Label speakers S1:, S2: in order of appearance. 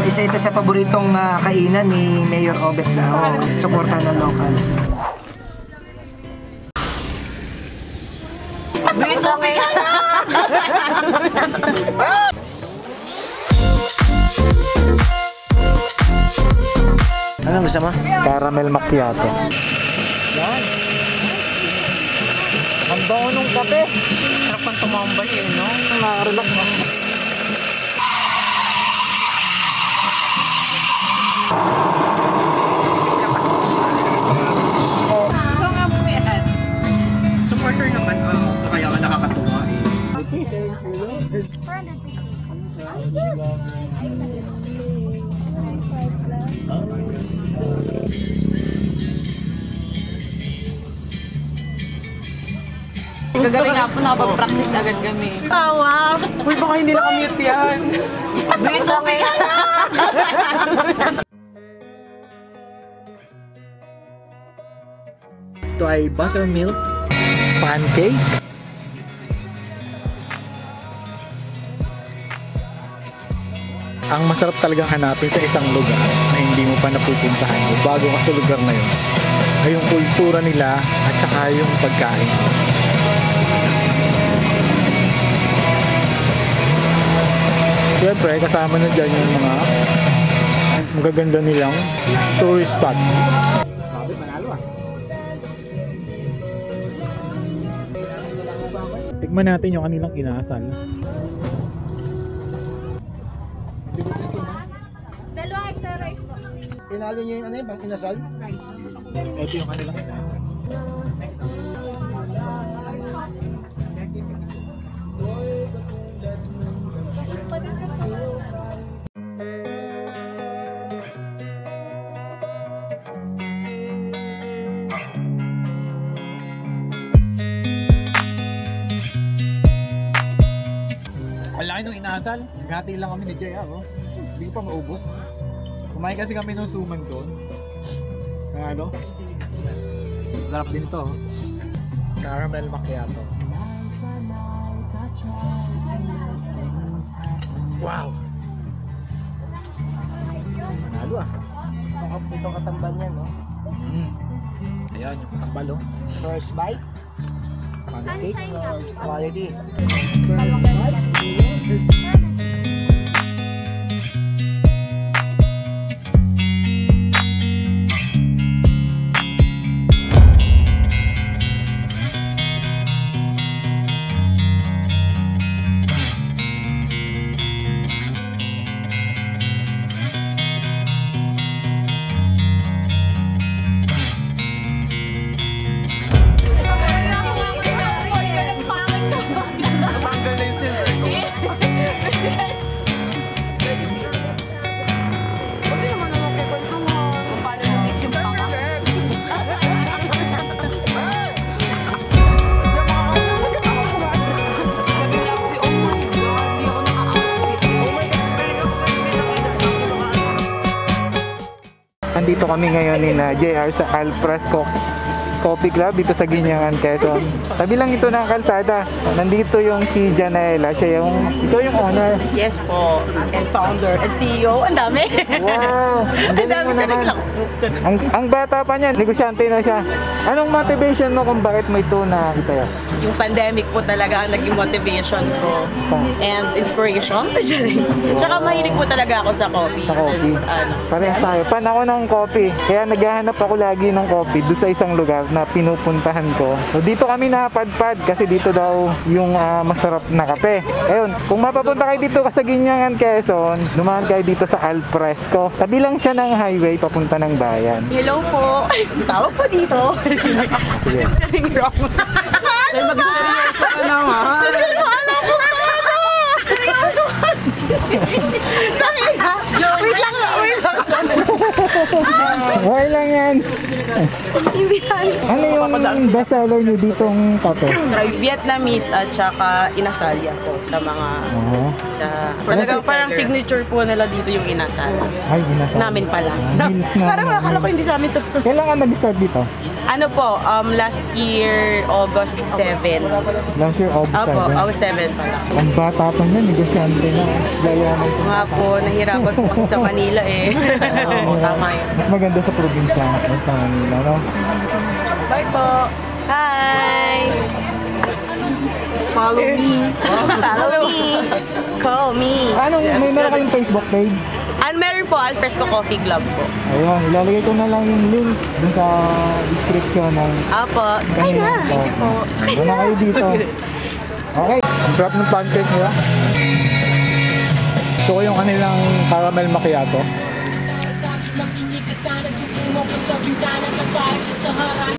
S1: isa ito sa paboritong kainan ni Mayor Obet Lao. Suporta ng local.
S2: Bito kaya na!
S1: Ano gusto mo?
S3: Caramel macchiato.
S1: Yan. Ang bango nung kape.
S2: Sarap kang tumambay eh, no?
S1: Nakaka-relax mo.
S2: Ito nga mo yan. Supporter naman ako. Kaya ka nakakatuwa eh. Gagabi nga po, nakapag-practice agad kami. Tawa! Uy, baka hindi nakamute yan. Bito kaya na!
S3: Ito ay buttermilk pancake. Ang masarap talagang hanapin sa isang lugar na hindi mo pa napupuntahan o bago ka sa lugar na yun ay yung kultura nila at saka yung pagkain. Siyempre, kasama na dyan yung mga magaganda nilang tourist spot. Tikman natin yung kanilang inasal.
S4: Dalawang extra rice po.
S1: Tinalo niyo yung ano yun, bang inasal?
S3: Ito yung kanilang inasal. Ang laki nung inasal. Gati lang kami ni JR, oh. Hindi ko pa maubos. Kumain kasi kami ng suman doon. Kaya ano? Sarap din ito, oh. Caramel macchiato. Wow! Manalo ah.
S1: Itong katambal niya, no?
S3: Ayan, yung katambal, oh.
S1: First bite.
S3: Pancake.
S1: Quality.
S3: First bite. Andito kami ngayon ni JR sa Alfresco Coffee Club dito sa Guinayangan, Quezon. Tabi lang ito ng kalsada. Nandito yung si Janela, siya yung owner.
S2: Yes po, and founder and CEO. Ang dami.
S3: Wow!
S2: Ang dami siya lang.
S3: Ang bata pa niya, negosyante na siya. Anong motivation mo kung bakit mo ito nakita?
S2: Yung pandemic po talaga ang naging motivation ko and inspiration. Tsaka mahilig po talaga ako sa coffee.
S3: Sa coffee.
S2: Since,
S3: parehas tayo. Pan ako ng coffee. Kaya naghahanap ako lagi ng coffee doon sa isang lugar na pinupuntahan ko. So dito kami napadpad kasi dito daw yung masarap na kape. Ayun, kung mapapunta kayo dito sa Guinayangan, Quezon, dumaan kayo dito sa Alfresco. Tabi lang siya ng highway papunta ng bayan.
S2: Hello po. Tawag po dito. Saying wrong. Mag-seryoso ka naman. Seryoso ka. Wait lang.
S3: Okay lang yan. Ano yung best seller nyo ditong kape?
S2: Vietnamese at saka inasalya po sa mga
S5: Talagang parang signature po nila dito yung inasal.
S3: Ay, ginasal.
S5: Namin pala.
S3: Meals na.
S5: Parang akala ko hindi sa amin to.
S3: Kailan ka nag-start dito?
S5: Ano po, last year, August 7.
S3: Last year, August
S5: Opo,
S3: 7.
S5: August 7 pala.
S3: Ang bata pa niya, negosyante na. Yayaman ko.
S5: Nga po, nahirapan po ako sa Manila eh. Oo, tama yun.
S3: Mas maganda sa probinsya at sa Manila, no?
S5: Bye po! Hi! Follow me. Follow me. Call me.
S3: Anong, may meron kayong Facebook page?
S5: Meron po, Alfresco Coffee Club po.
S3: Ayun, ilalagay ko na lang yung link dun sa description ng...
S5: Apo, sakay na. Thank you po.
S3: Ano na kayo dito? Okay, ang sarap ng pancake nila. Ito ko yung kanilang caramel macchiato.